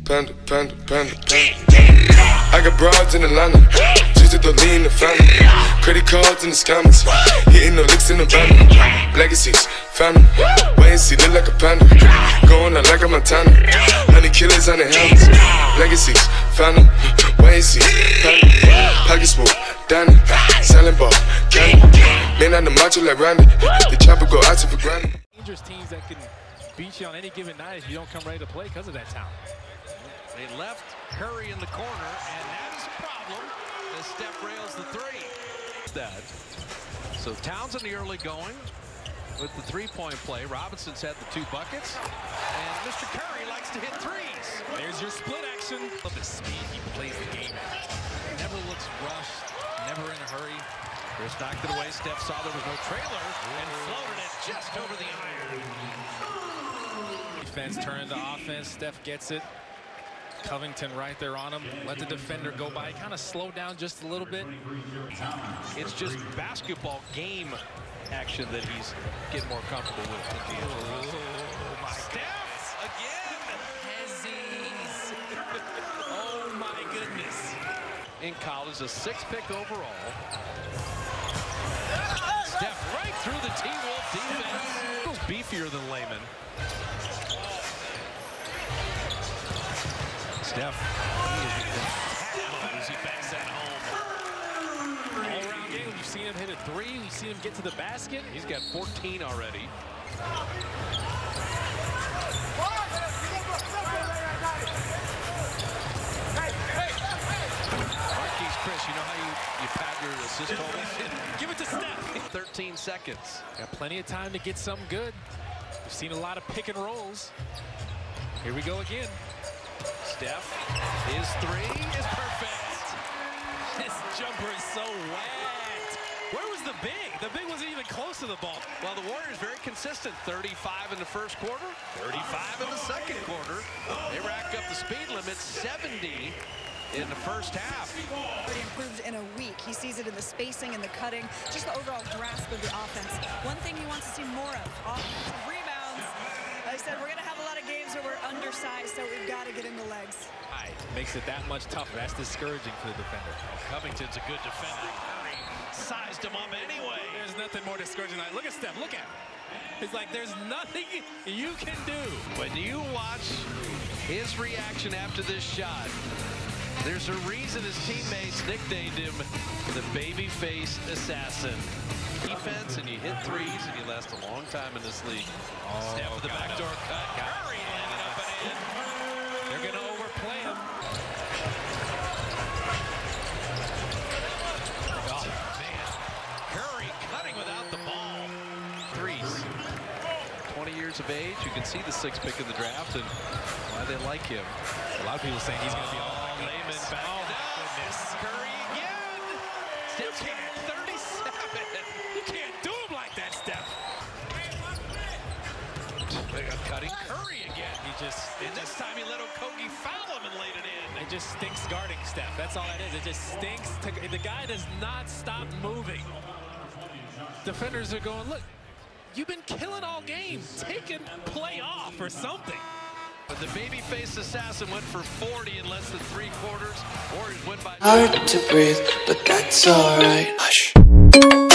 Panda, panda, panda, panda. I got broads in Atlanta, just to the lean the family. Credit cards in the scammers, hitting the licks in the van. Legacies, family, wait and see, look like a panda. Going out like a Montana, 100 killers on the helmets. Legacies, family, wait and see, family. Pocket smooth, Danny, selling ball, candy. Man on the macho like Randy, the chopper go out to for granted. Dangerous teams that can beat you on any given night if you don't come ready to play because of that talent. They left Curry in the corner, and that is a problem as Steph rails the three. So Towns in the early going with the three-point play. Robinson's had the 2 buckets, and Mr. Curry likes to hit threes. There's your split action. Of the speed he plays the game at. Never looks rushed, never in a hurry. Chris knocked it away. Steph saw there was no trailer and floated it just over the iron. Defense turn into offense. Steph gets it. Covington right there on him. Let the defender go by. Kind of slow down just a little bit. It's just basketball game action that he's getting more comfortable with. Oh my Steph again. Hezzies. Oh my goodness. In college, a 6th pick overall. Steph right through the T-Wolf defense. Feels beefier than Layman. Steph, as he banks that home. All-around game. We've seen him hit a 3. We've seen him get to the basket. He's got 14 already. Marquise Chris, you know how you pad your assist totals? Give it to Steph. 13 seconds. Got plenty of time to get something good. We've seen a lot of pick and rolls. Here we go again. Steph, his 3 is perfect. This jumper is so wet. Where was the big? The big wasn't even close to the ball. Well, the Warriors very consistent. 35 in the first quarter, 35 in the second quarter. They rack up the speed limit, 70 in the first half. He improved in a week. He sees it in the spacing and the cutting, just the overall grasp of the offense. One thing he wants to see more of, offensive rebounds. Like I said, we're going to have a lot of games where we're undersized, so we've got to get in the legs. Makes it that much tougher. That's discouraging for the defender. Covington's a good defender. Curry sized him up anyway. There's nothing more discouraging. Look at Steph. Look at him. It's like there's nothing you can do. When you watch his reaction after this shot, there's a reason his teammates nicknamed him the baby-face assassin. Defense, and you hit threes, and you last a long time in this league. Steph with the backdoor cut. Curry landed up and in. They're going to overplay him. Oh, man. Curry cutting without the ball. Threes. 20 years of age. You can see the 6th pick in the draft and why they like him. A lot of people saying he's going to be all Layman back. Oh, my goodness. Curry again. Steph can't. 37. You can't do him like that, Steph. Cutting Curry again. And this time he let Okogie foul him and laid it in. It just stinks guarding Steph. That's all that is. It just stinks. The guy does not stop moving. Defenders are going, look, you've been killing all game. Take a play off or something. But the babyface assassin went for 40 in less than 3 quarters. Warriors win by... Hard to breathe, but that's alright. Hush.